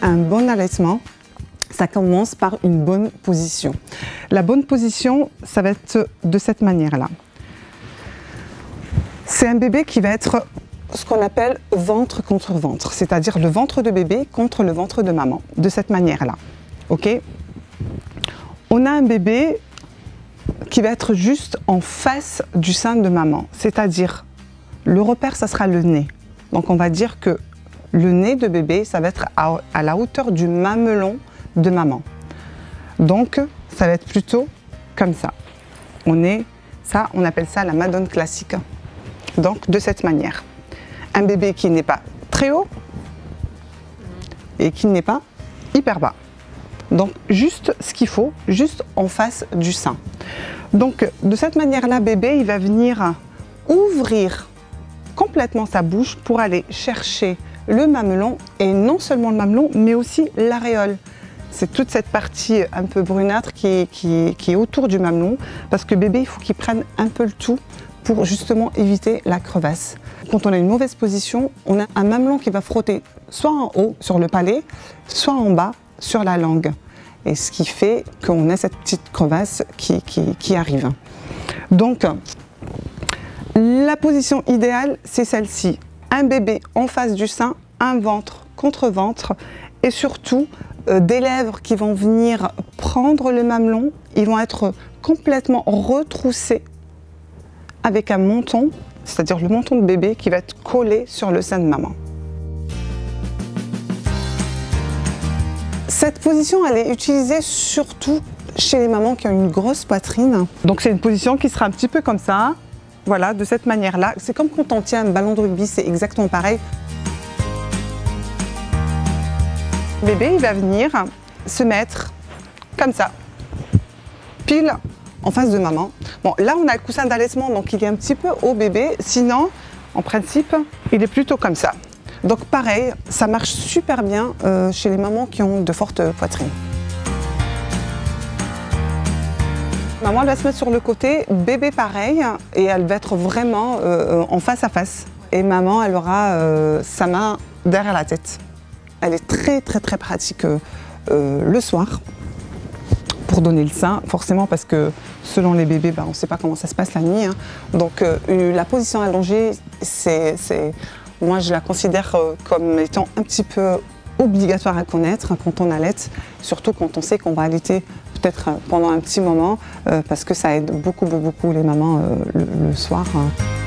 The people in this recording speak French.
un bon allaitement, ça commence par une bonne position. La bonne position, ça va être de cette manière-là. C'est un bébé qui va être ce qu'on appelle ventre contre ventre, c'est-à-dire le ventre de bébé contre le ventre de maman, de cette manière-là. Ok? On a un bébé qui va être juste en face du sein de maman, c'est-à-dire le repère, ça sera le nez. Donc on va dire que le nez de bébé, ça va être à la hauteur du mamelon de maman. Donc ça va être plutôt comme ça. On appelle ça la madone classique. Donc de cette manière. Un bébé qui n'est pas très haut et qui n'est pas hyper bas. Donc juste ce qu'il faut, juste en face du sein. Donc de cette manière-là, bébé, il va venir ouvrir complètement sa bouche pour aller chercher le mamelon, et non seulement le mamelon, mais aussi l'aréole. C'est toute cette partie un peu brunâtre qui est autour du mamelon, parce que bébé, il faut qu'il prenne un peu le tout pour justement éviter la crevasse. Quand on a une mauvaise position, on a un mamelon qui va frotter soit en haut sur le palais, soit en bas sur la langue. Et ce qui fait qu'on a cette petite crevasse qui arrive. Donc, la position idéale, c'est celle-ci. Un bébé en face du sein, un ventre contre ventre, et surtout des lèvres qui vont venir prendre le mamelon. Ils vont être complètement retroussés avec un menton, c'est-à-dire le menton de bébé qui va être collé sur le sein de maman. Cette position, elle est utilisée surtout chez les mamans qui ont une grosse poitrine. Donc c'est une position qui sera un petit peu comme ça, voilà, de cette manière-là. C'est comme quand on tient un ballon de rugby, c'est exactement pareil. Bébé, il va venir se mettre comme ça, pile en face de maman. Bon, là, on a le coussin d'allaitement, donc il est un petit peu haut bébé. Sinon, en principe, il est plutôt comme ça. Donc pareil, ça marche super bien chez les mamans qui ont de fortes poitrines. Maman, elle va se mettre sur le côté, bébé pareil, et elle va être vraiment en face à face. Et maman, elle aura sa main derrière la tête. Elle est très pratique le soir pour donner le sein, forcément parce que selon les bébés, on ne sait pas comment ça se passe la nuit. Hein. Donc la position allongée, moi je la considère comme étant un petit peu obligatoire à connaître quand on allaite, surtout quand on sait qu'on va allaiter peut-être pendant un petit moment, parce que ça aide beaucoup les mamans le soir.